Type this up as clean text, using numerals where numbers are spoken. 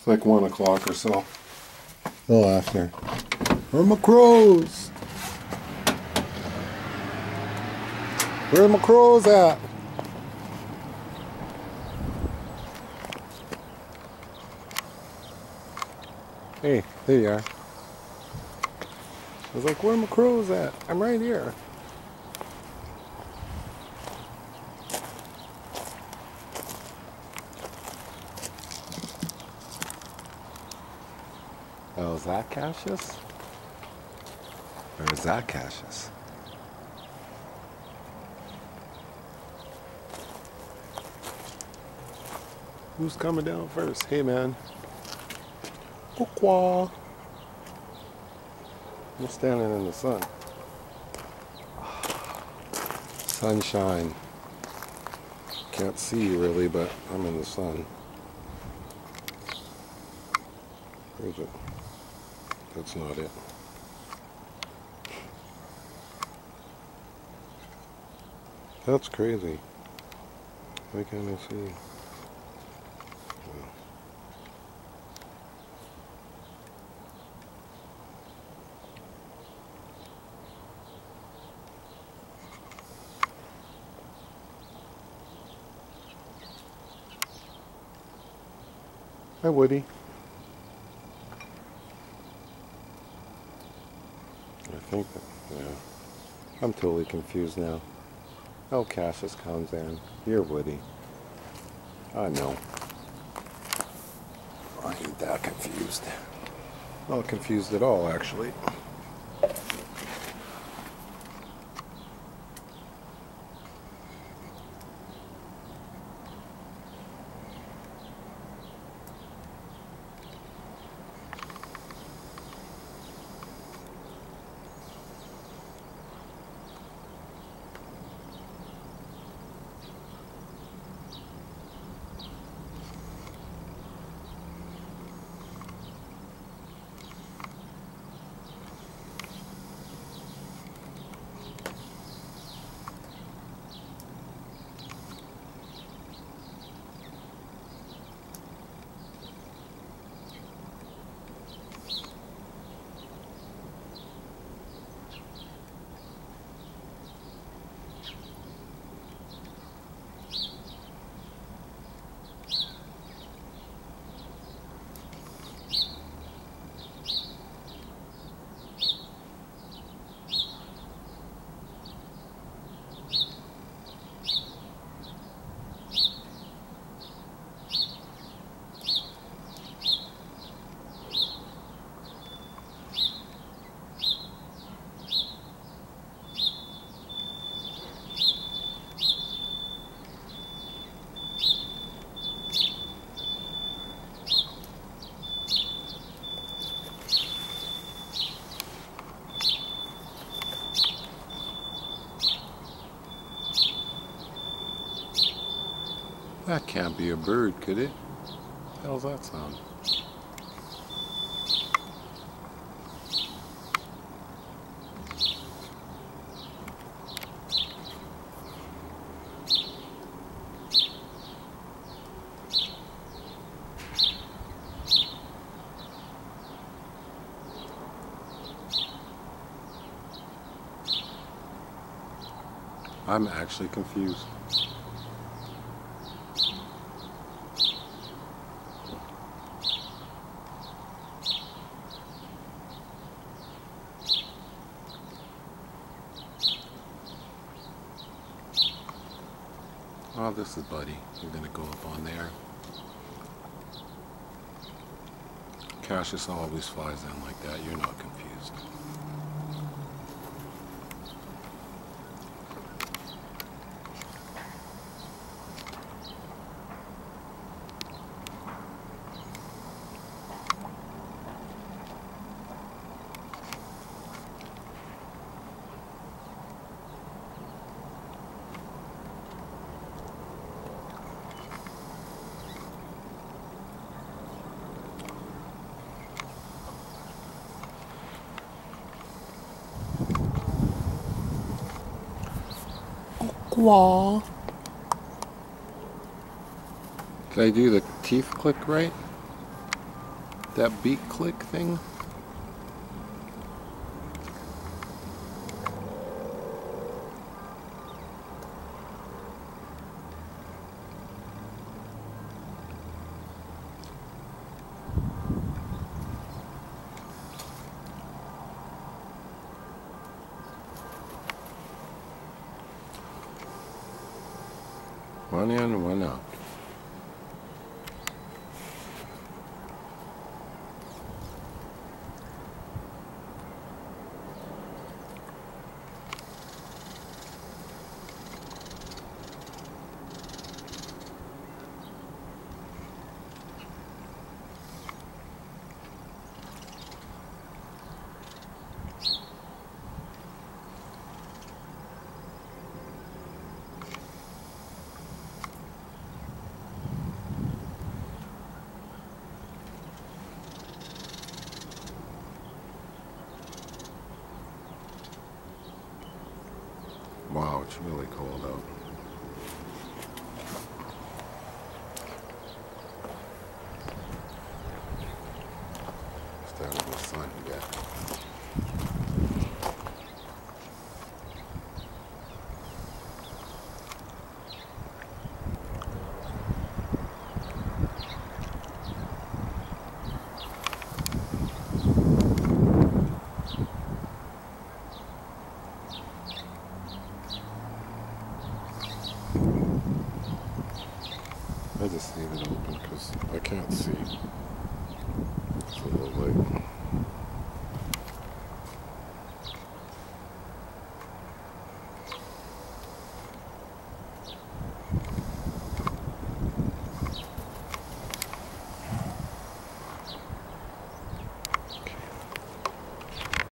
It's like 1 o'clock or so. A little after. Where are my crows? Where are my crows at? Hey, there you are. I was like, where are my crows at? I'm right here. Oh, is that Cassius? Or is that Cassius? Who's coming down first? Hey, man. Pourquoi? I'm standing in the sun. Sunshine. Can't see really, but I'm in the sun. Where's it? That's not it. That's crazy. Why can't I see? Hi, Woody. I think that, yeah. I'm totally confused now. Oh, Cassius comes in. You're Woody. I know. I ain't that confused. Not confused at all, actually. That can't be a bird, could it? What the hell's that sound? I'm actually confused. Oh, this is Buddy. You're gonna go up on there. Cassius always flies in like that. You're not confused. Wah. Did I do the teeth click right? that beak click thing? One in, one out. Wow, it's really cold out.